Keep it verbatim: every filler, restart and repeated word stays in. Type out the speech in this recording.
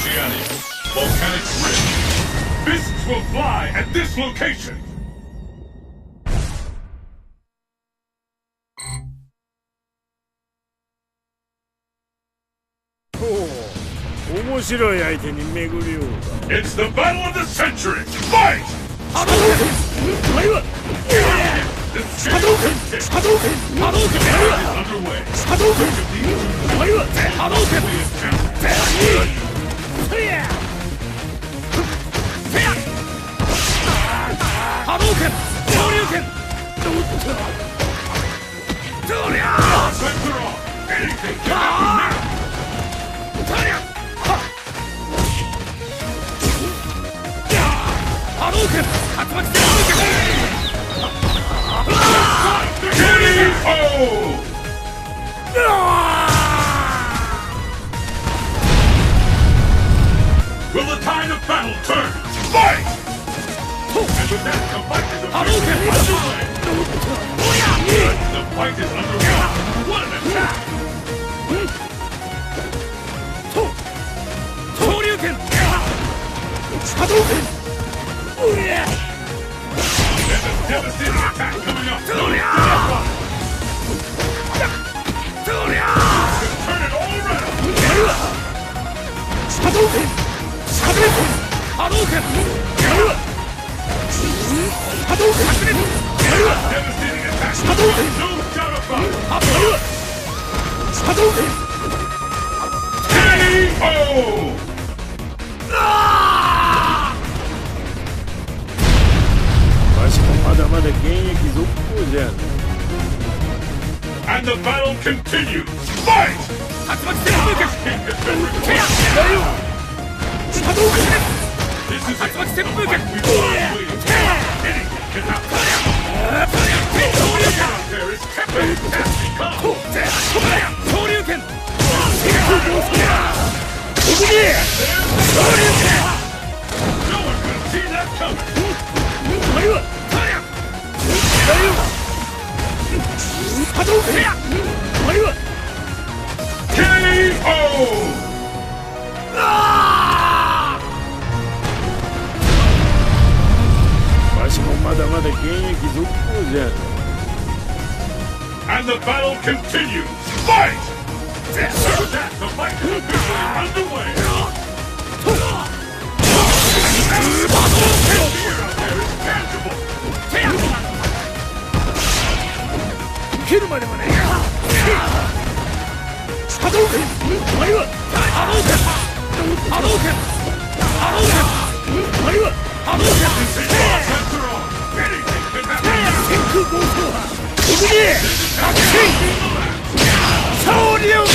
Oceanic volcanic rift. Fists will fly at this location. 面白い相手に巡り合うか。 It's the battle of the century. Fight! 波動拳波動拳波動拳波動拳波動拳波動拳波動拳昇竜拳どりゃ波動拳竜巻旋風拳 Will the tide of battle turn? Fight! And with that, the fight is underway. The fight is underway. What an attack! Shoryuken! Hadouken! There's a devastating attack coming up. Turn it all around. Hadouken! Hadouken! Hadouken! Hadouken! Devastating attack. Hadouken! No doubt about it. Hadouken! K O! わしもまだまだ現役続行じゃん。 And the battle continues. Fight! 竜巻旋風拳。波動拳。竜巻旋風拳。昇竜拳。 K O! わしもまだまだ現役続行じゃん。 And the battle continues. Fight! So that the fight is officially underway. The fear out there is tangible. 蹴るまでもねえ。波動拳。波動拳。波動拳。波動拳。波動拳。天空暴走波。ここに。昇竜拳。